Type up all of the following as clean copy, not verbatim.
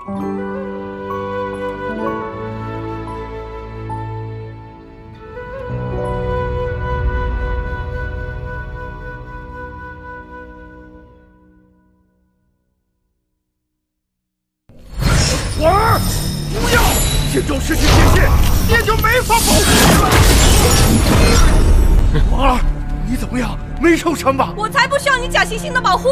婉儿，不要！建州失去铁线，爹就没法保护你了。婉儿，你怎么样？没受伤吧？ 我才不需要你假惺惺的保护！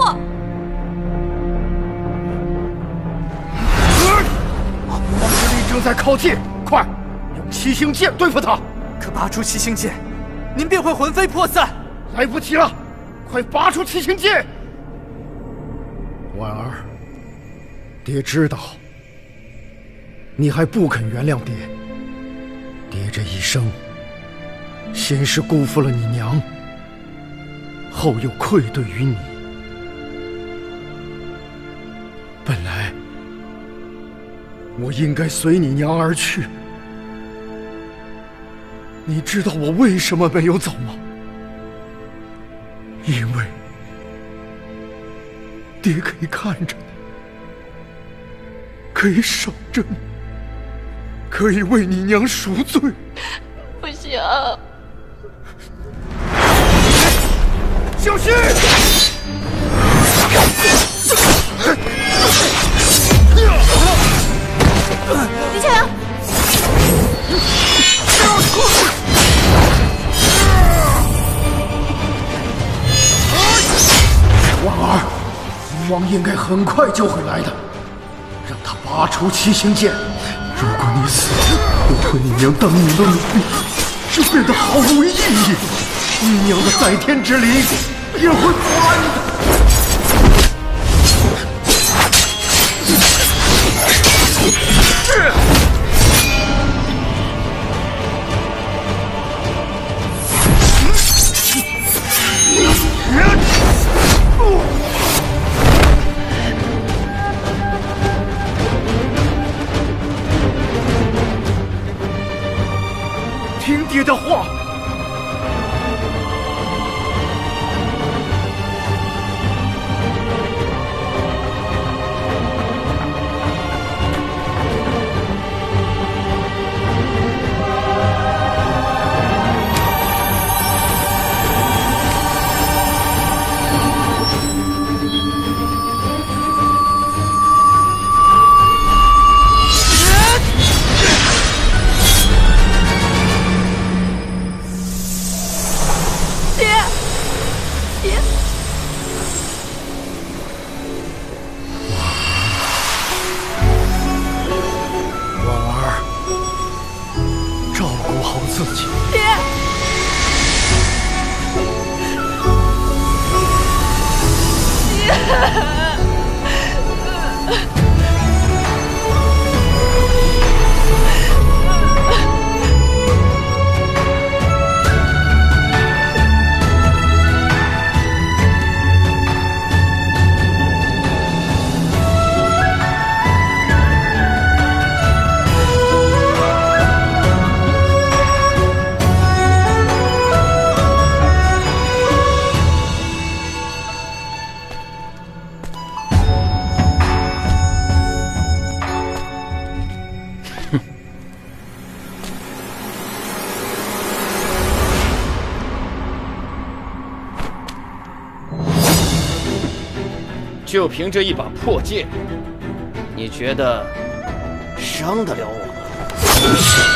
王之力正在靠近，快用七星剑对付他！ 可拔出七星剑，您便会魂飞魄散。 来不及了，快拔出七星剑！婉儿，爹知道。 你还不肯原谅爹，爹这一生，先是辜负了你娘，后又愧对于你。本来我应该随你娘而去，你知道我为什么没有走吗？因为爹可以看着你，可以守着你。 可以为你娘赎罪。 不行， 小心！ 李千良， 婉儿，龙王应该很快就会来的，让他拔出七星剑。 如果你死，我和你娘当年的努力就变得毫无意义，你娘的在天之灵也会阻拦你的。听爹的话。自己。 爹， 就凭这一把破剑，你觉得伤得了我吗？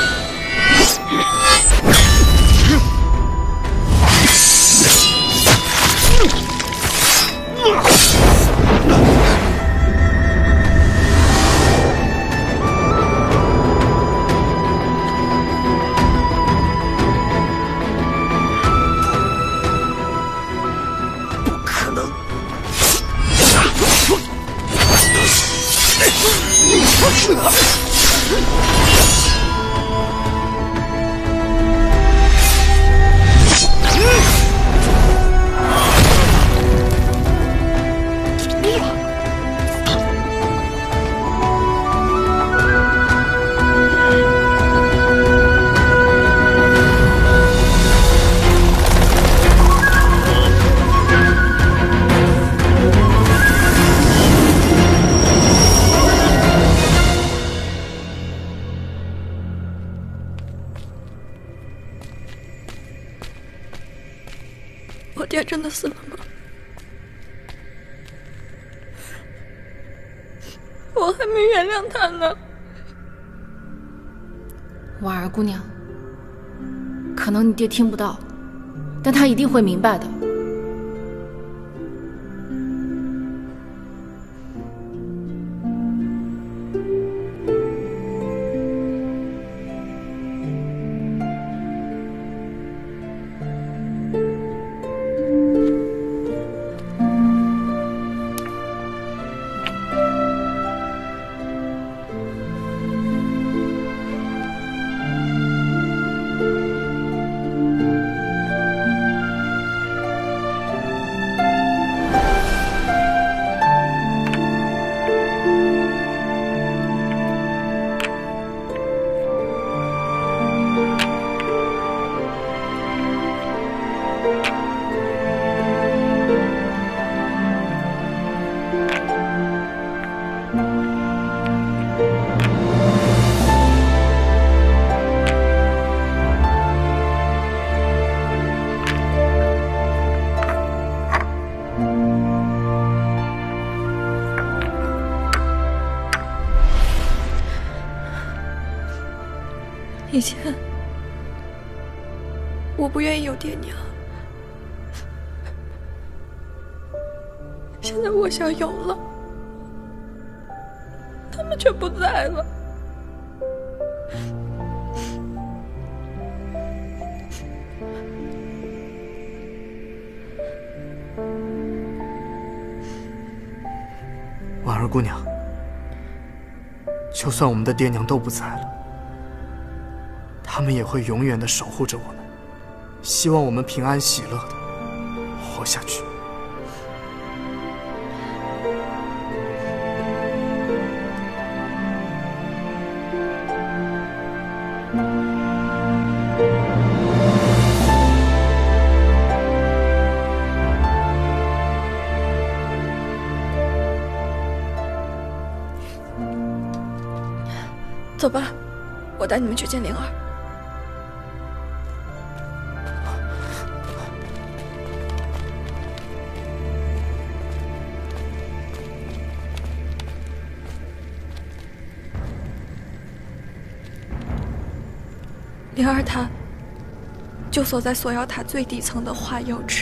爹真的死了吗？我还没原谅他呢。 婉儿姑娘，可能你爹听不到，但他一定会明白的。 以前我不愿意有爹娘，现在我想有了，他们却不在了。 婉儿姑娘，就算我们的爹娘都不在了，他们也会永远的守护着我们，希望我们平安喜乐的活下去。 走吧，我带你们去见灵儿。灵儿她就锁在锁妖塔最底层的化妖池。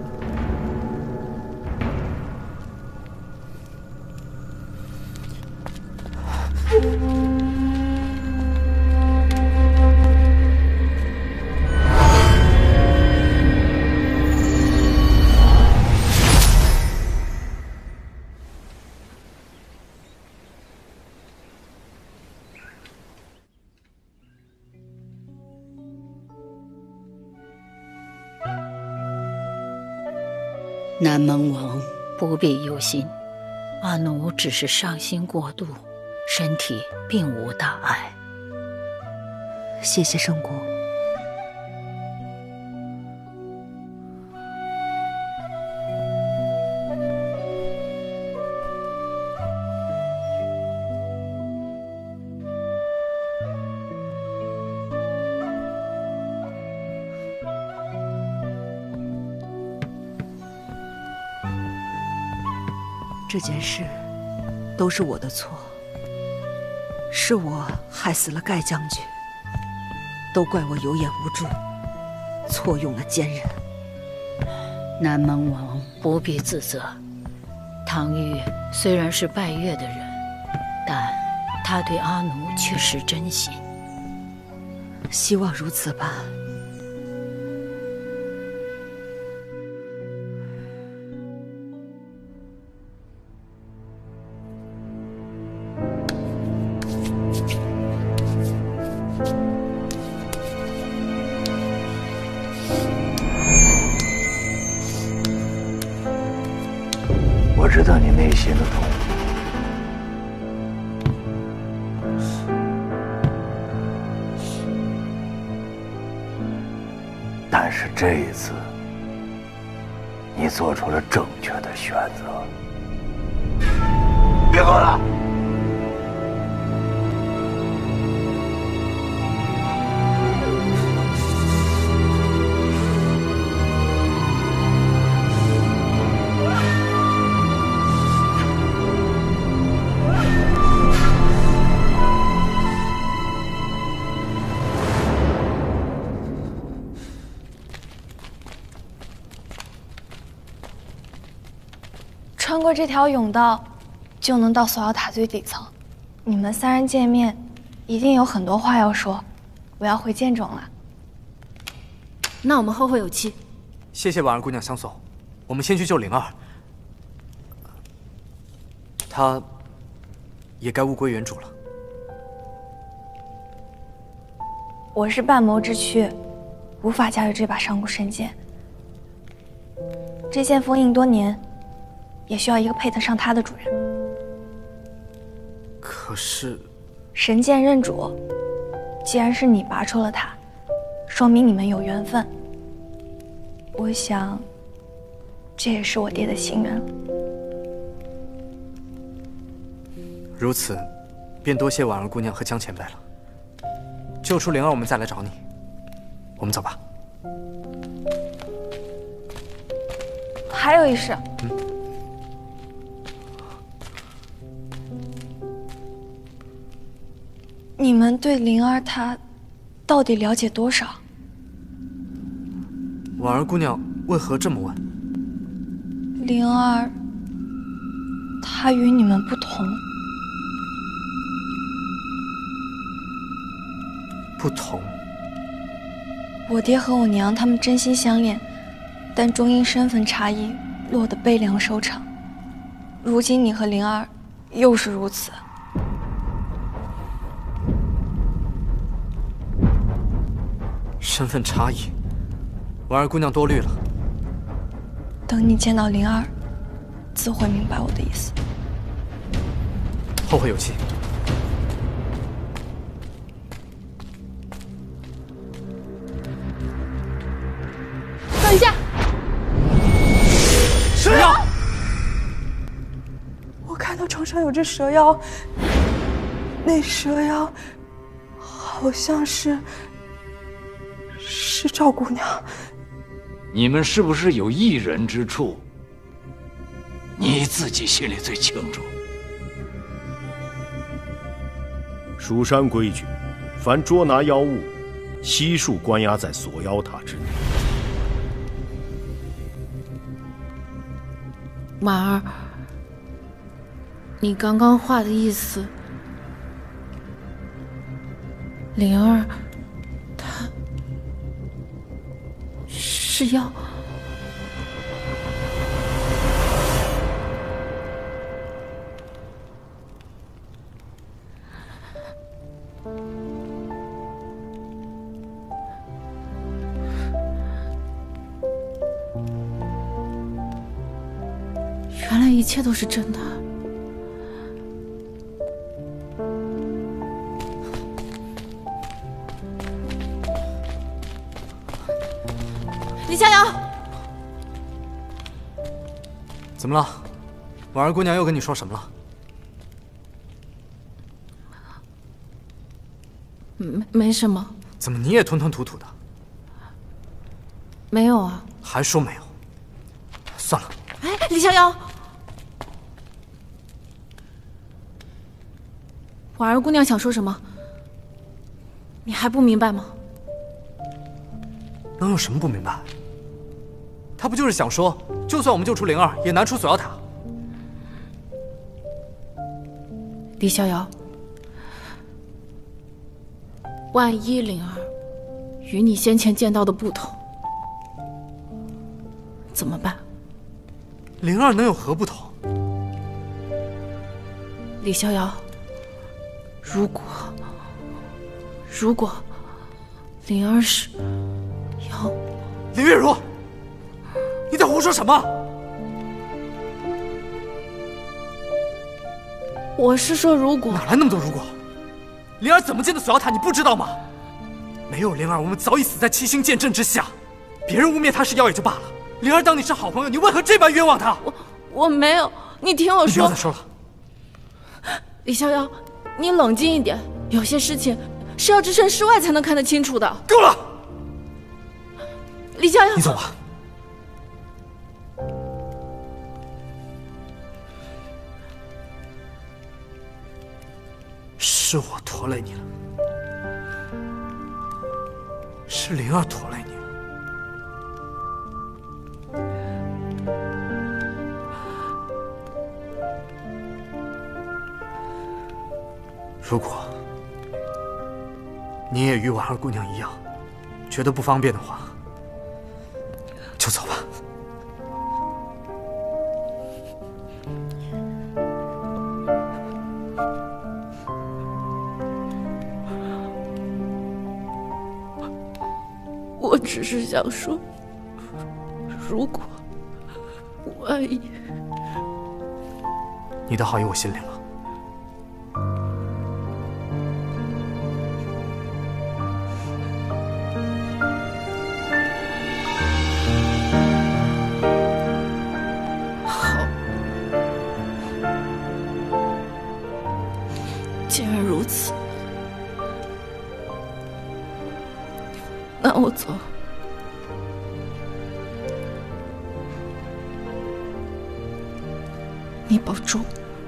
南蒙王不必忧心，阿奴只是伤心过度，身体并无大碍。 谢谢圣姑。这件事都是我的错，是我害死了盖将军，都怪我有眼无珠，错用了奸人。 南蒙王不必自责，唐玉虽然是拜月的人，但他对阿奴却是真心。 希望如此吧。 我知道你内心的痛，但是这一次，你做出了正确的选择。别过来！ 过这条甬道，就能到锁妖塔最底层。你们三人见面，一定有很多话要说。我要回剑冢了。 那我们后会有期。 谢谢婉儿姑娘相送，我们先去救灵儿。她也该物归原主了。 我是半谋之躯，无法驾驭这把上古神剑。这剑封印多年，也需要一个配得上它的主人。 可是， 神剑认主，既然是你拔出了它，说明你们有缘分。我想，这也是我爹的心愿了。 如此，便多谢婉儿姑娘和江前辈了。救出灵儿，我们再来找你。我们走吧。 还有一事。你们对灵儿她到底了解多少？ 婉儿姑娘为何这么问？ 灵儿，她与你们不同。 不同。 我爹和我娘他们真心相恋，但终因身份差异落得悲凉收场。如今你和灵儿又是如此。 身份差异，婉儿姑娘多虑了。 等你见到灵儿，自会明白我的意思。 后会有期。 等一下， 蛇妖！ 我看到床上有只蛇妖，那蛇妖好像是赵姑娘。 你们是不是有一人之处？你自己心里最清楚。 蜀山规矩，凡捉拿妖物，悉数关押在锁妖塔之内。 婉儿，你刚刚话的意思，灵儿，她是要……原来一切都是真的。李逍遥， 怎么了？婉儿姑娘又跟你说什么了？ 没什么。 怎么你也吞吞吐吐的？ 没有啊。 还说没有？算了。 哎，李逍遥，婉儿姑娘想说什么？你还不明白吗？ 能有什么不明白？她不就是想说，就算我们救出灵儿，也难出锁妖塔。 李逍遥，万一灵儿与你先前见到的不同，怎么办？ 灵儿能有何不同？ 李逍遥，如果灵儿是要…… 林月如，你在胡说什么？ 我是说，如果…… 哪来那么多如果？灵儿怎么进的锁妖塔，你不知道吗？没有灵儿，我们早已死在七星剑阵之下。别人污蔑她是妖也就罢了，灵儿当你是好朋友，你为何这般冤枉她？ 我没有，你听我说。 你不要再说了。 李逍遥，你冷静一点，有些事情是要置身事外才能看得清楚的。 够了， 李逍遥， 你走吧。是我拖累你了，是灵儿拖累你了。 如果你也与婉儿姑娘一样，觉得不方便的话，就走吧。 我只是想说，如果万一…… 你的好意我心领了。 好，既然如此，那我走。你保重。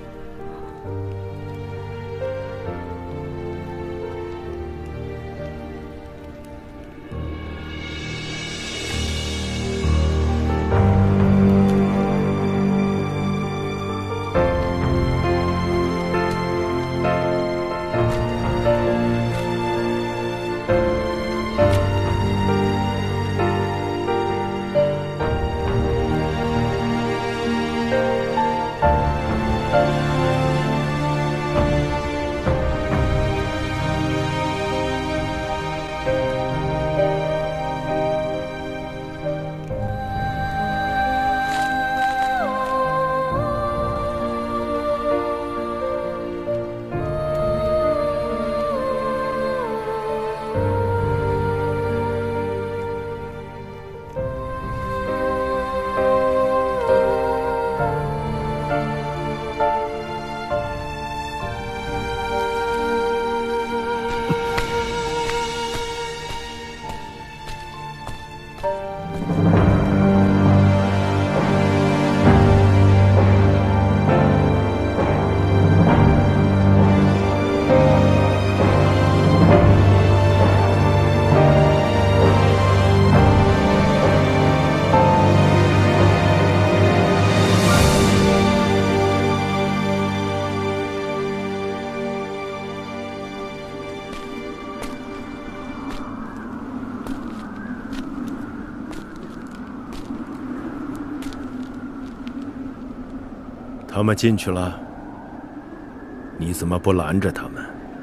他们进去了，你怎么不拦着他们？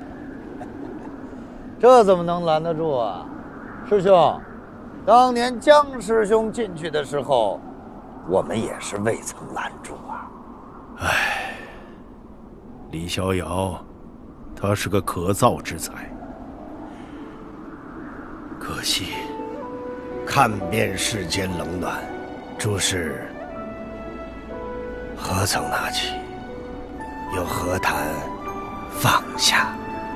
这怎么能拦得住啊？师兄，当年江师兄进去的时候，我们也是未曾拦住啊。 唉，李逍遥，他是个可造之才，可惜看遍世间冷暖，诸事何曾拿起，又何谈放下？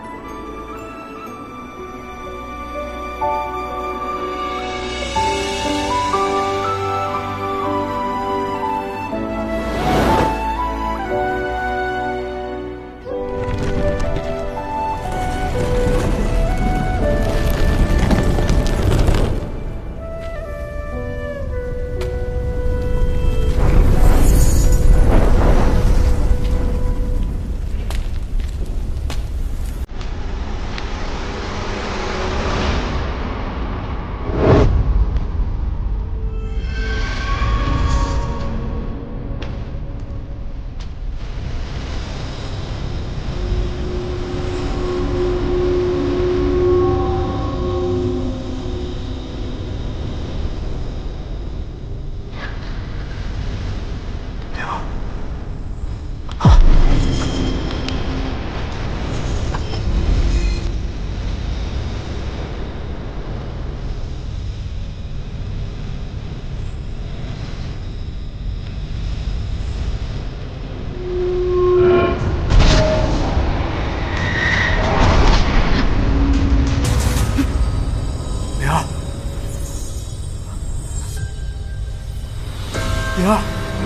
灵儿，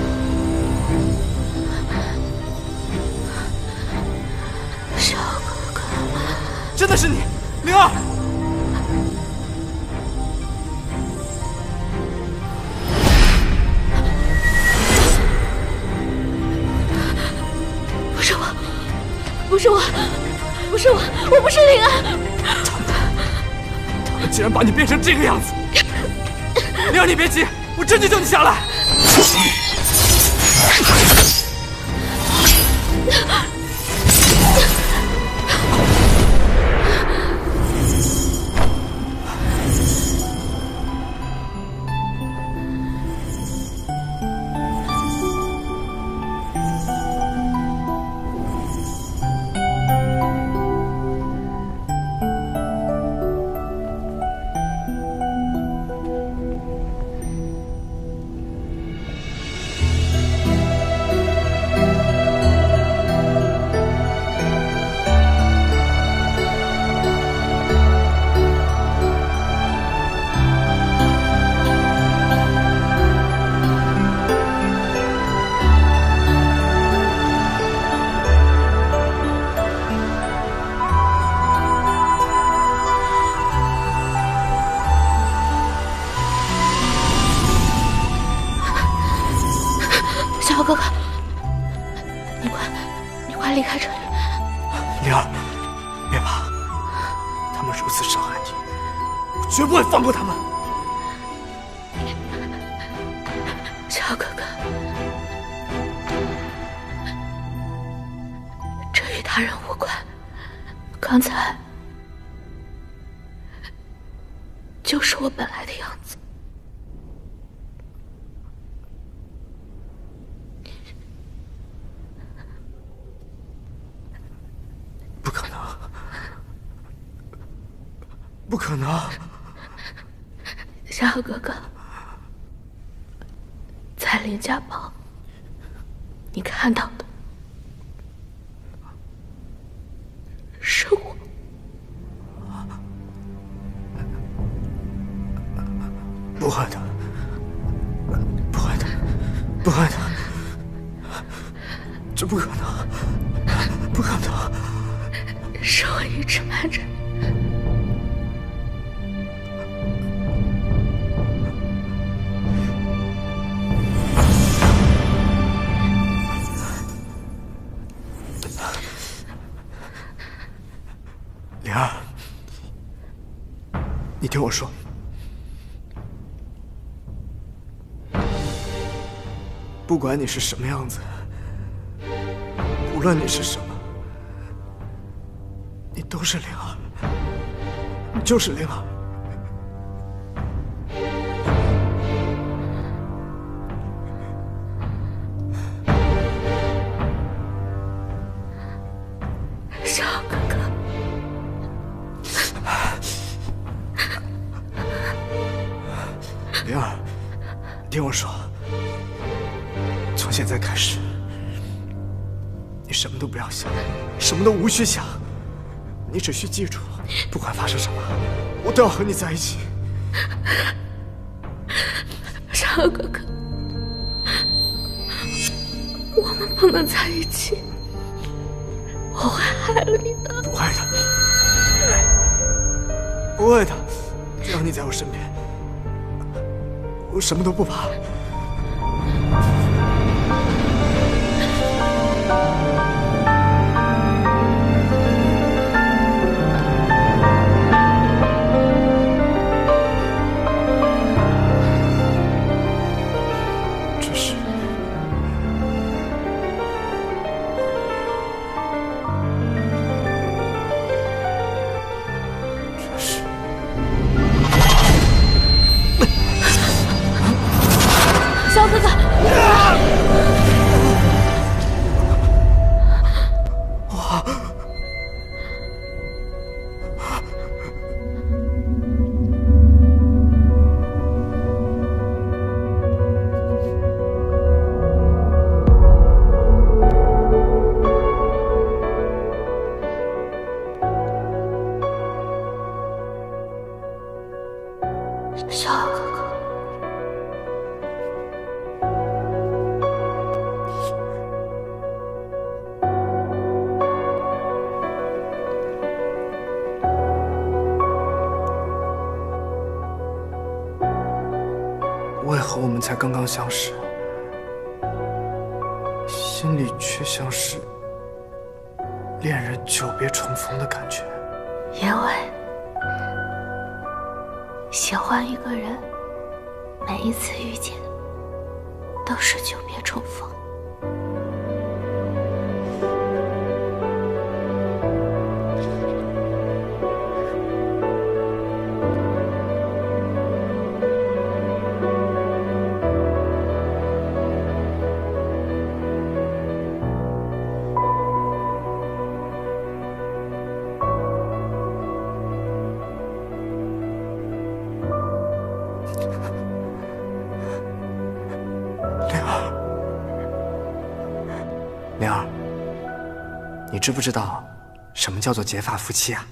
少哥哥， 真的是你，灵儿！ 不是我，不是我， 我不是灵儿。 他们竟然把你变成这个样子！灵儿，你别急，我这就救你下来。 小哥哥，你快离开这里！ 灵儿，别怕，他们如此伤害你，我绝不会放过他们。 小哥哥，这与他人无关，刚才就是我本来的样子。 不可能！ 小哥哥，在林家堡，你看到的是我。 不会的，不会的，不会的，这不可能，不可能！ 是我一直瞒着你。 灵儿，你听我说，不管你是什么样子，无论你是什么，你都是灵儿，你就是灵儿。 小哥哥。 灵儿，听我说，从现在开始，你什么都不要想，什么都无需想，你只需记住，不管发生什么，我都要和你在一起。 小哥哥，我们不能在一起，我会害了你的。 不会的，不会的，只要你在我身边，我什么都不怕。 小哥哥，小哥哥。 为何我们才刚刚相识，心里却像是恋人久别重逢的感觉？ 因为喜欢一个人，每一次遇见都是久别重逢。 灵儿，你知不知道什么叫做结发夫妻啊？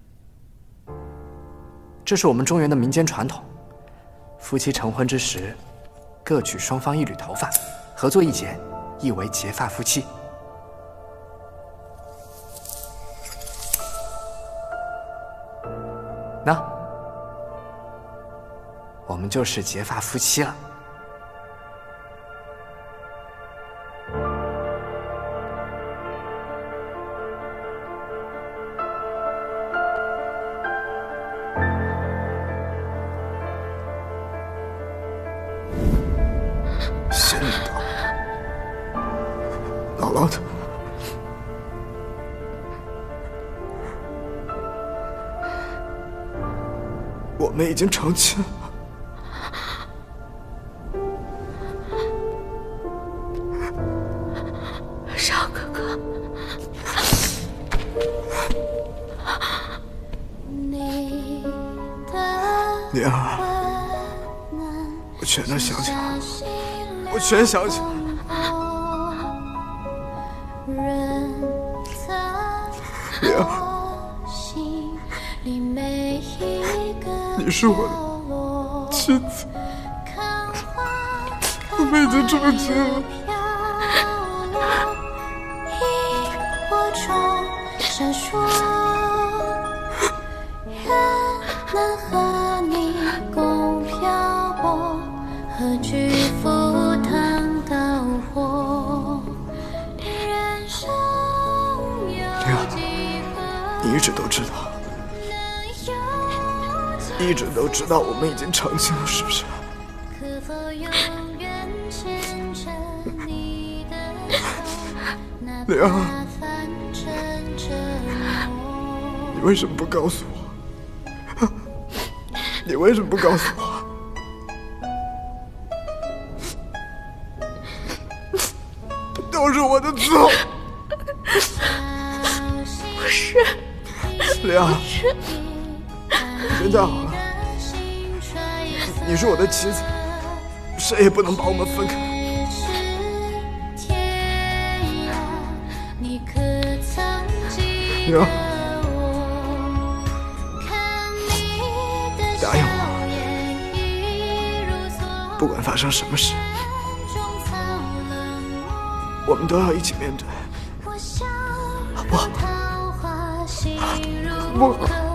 这是我们中原的民间传统，夫妻成婚之时，各取双方一缕头发，合作一结，意为结发夫妻。那，我们就是结发夫妻了。 仙人道，姥姥的。我们已经成亲了。 少哥哥， 灵儿，我全都想起来了，我全想起来了。灵儿，你是我的妻子，我们已经成亲了。 闪烁，愿能和你共漂泊，何惧赴汤蹈火。人生有几何？ 你一直都知道，一直都知道我们已经成亲了，是不是？ 可否永远牵着你的手？ 灵儿，你为什么不告诉我？你为什么不告诉我？都是我的错。 不是， 灵儿，现在好了，你是我的妻子，谁也不能把我们分开。灵儿，答应我，不管发生什么事，我们都要一起面对，好不好？不。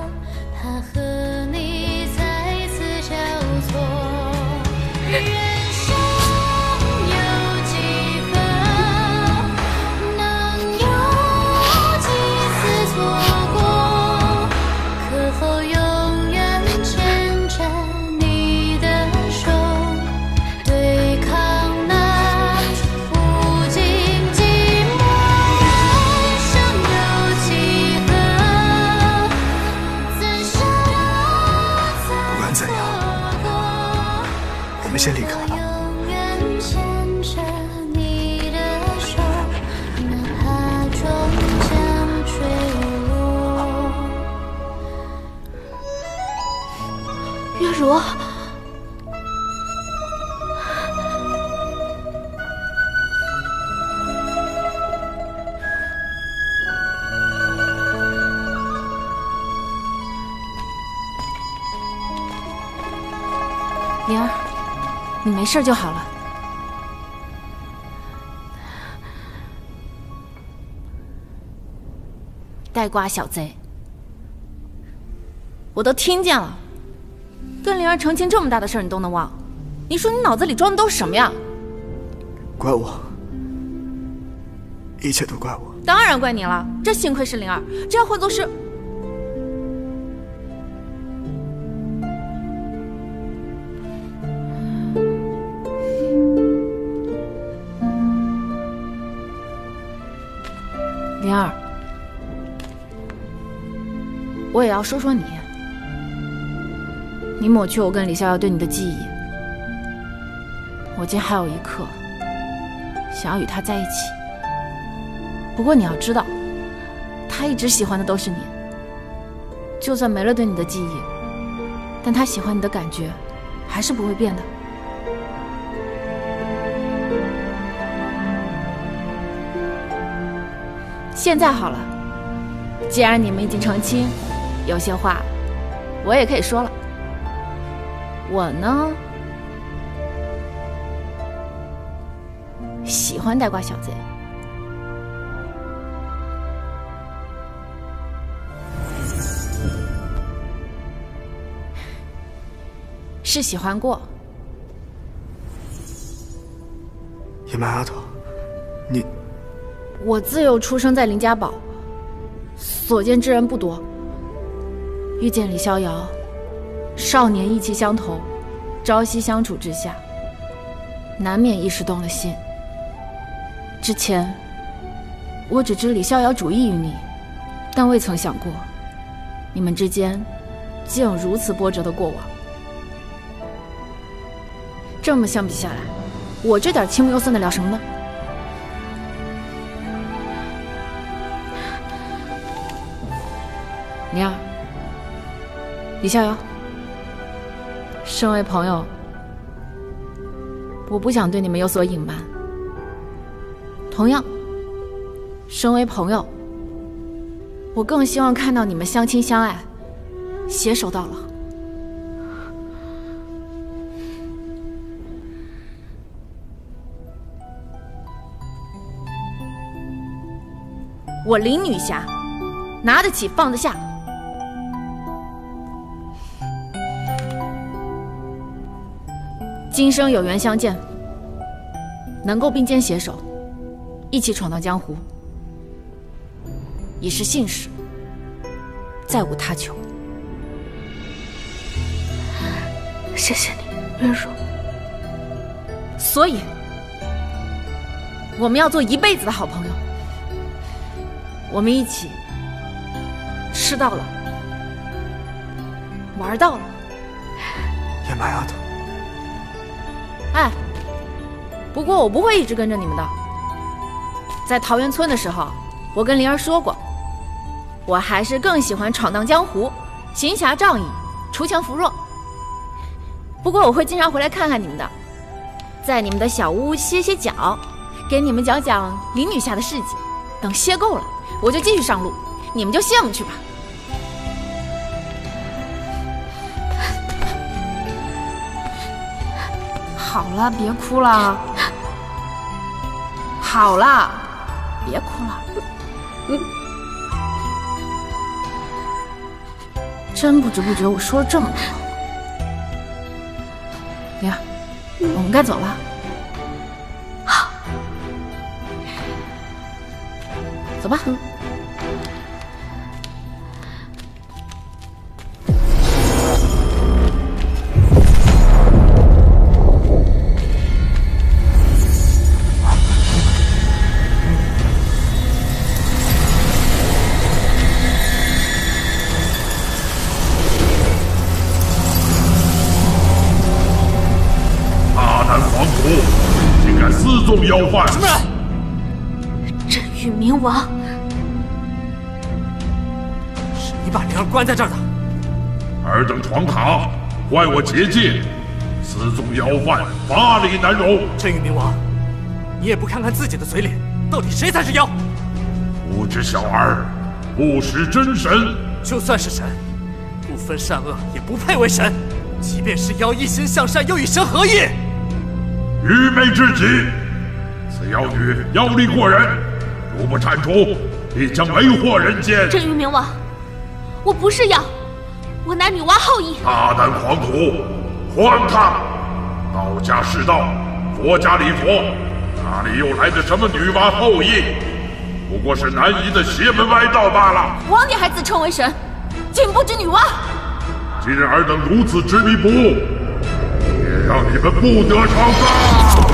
先离开吧。 月如，灵儿。你没事就好了。呆瓜小贼，我都听见了。跟灵儿成亲这么大的事儿你都能忘？你说你脑子里装的都是什么呀？ 怪我，一切都怪我。 当然怪你了。这幸亏是灵儿，这要换作是…… 我也要说说你。你抹去我跟李逍遥对你的记忆，我竟还有一刻想要与他在一起。不过你要知道，他一直喜欢的都是你。就算没了对你的记忆，但他喜欢你的感觉还是不会变的。现在好了，既然你们已经成亲，有些话我也可以说了。我呢，喜欢带瓜小贼。是喜欢过。 野蛮丫头，你…… 我自幼出生在林家堡，所见之人不多。遇见李逍遥，少年意气相投，朝夕相处之下，难免一时动了心。之前我只知李逍遥主意于你，但未曾想过你们之间竟有如此波折的过往。这么相比下来，我这点青木又算得了什么呢？灵儿，李逍遥，身为朋友，我不想对你们有所隐瞒。同样，身为朋友，我更希望看到你们相亲相爱，携手到老。我林女侠，拿得起放得下。今生有缘相见，能够并肩携手，一起闯荡江湖，已是幸事，再无他求。 谢谢你，月如。 所以，我们要做一辈子的好朋友。我们一起吃到了，玩到了。 野蛮丫头。 哎，不过我不会一直跟着你们的。在桃源村的时候，我跟灵儿说过，我还是更喜欢闯荡江湖，行侠仗义，锄强扶弱。不过我会经常回来看看你们的，在你们的小屋歇歇脚，给你们讲讲林女侠的事迹。等歇够了，我就继续上路，你们就羡慕去吧。好了，别哭了。好了，别哭了。真不知不觉我说了这么多。灵儿，我们该走了。 好， 走吧。 私纵要犯！ 什么人？镇狱冥王！ 是你把灵儿关在这儿的。 尔等闯塔，怪我结界，私纵要犯，法理难容。 镇狱冥王，你也不看看自己的嘴脸，到底谁才是妖？ 无知小儿，不识真神。 就算是神，不分善恶，也不配为神。即便是妖，一心向善，又与神何异？ 愚昧至极！此妖女妖力过人，如不铲除，必将为祸人间。 镇狱冥王，我不是妖，我乃女娲后裔。 大胆狂徒，还他！道家是道，佛家礼佛，哪里又来的什么女娲后裔？不过是南夷的邪门歪道罢了。 王爷还自称为神，竟不知女娲。 既然尔等如此执迷不悟，也让你们不得长生！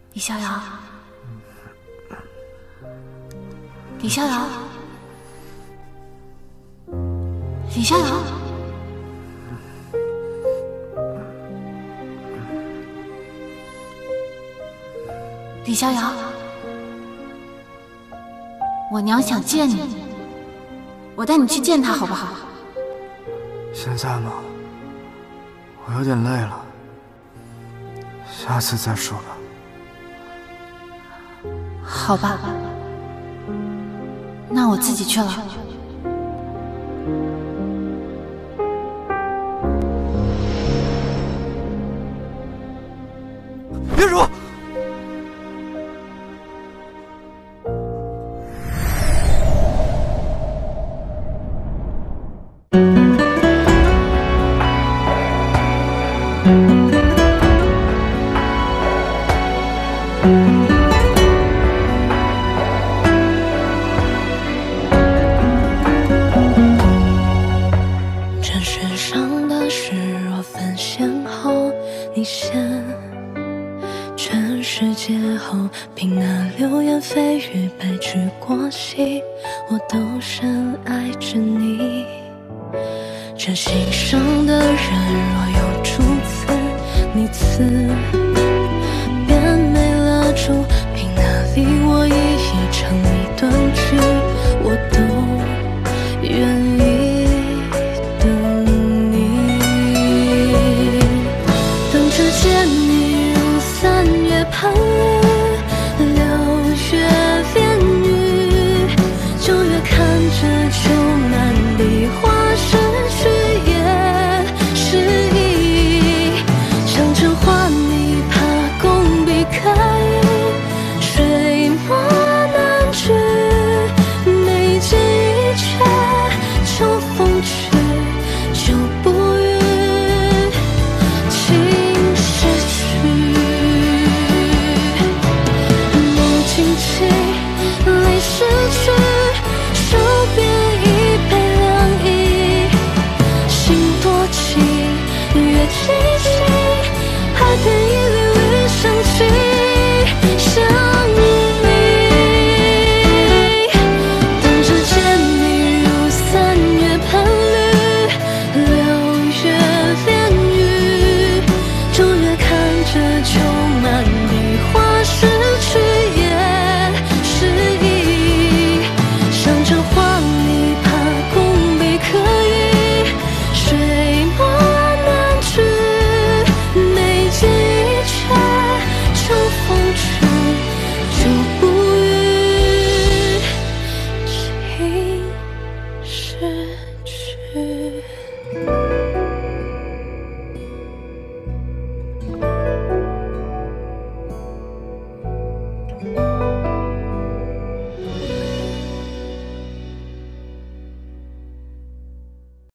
李逍遥，李逍遥，李逍遥，李逍遥，我娘想见你，我带你去见她好不好？ 现在吗？我有点累了，下次再说吧。 好吧，那我自己去了。 别说！ 这世上的事若分先后，你先，全世界后，凭那流言蜚语白驹过隙，我都深爱着你。这心上的人若有主次，你赐，便没了主，凭那里我一一成你断句，我都愿意等你。等着见你如三月盼月，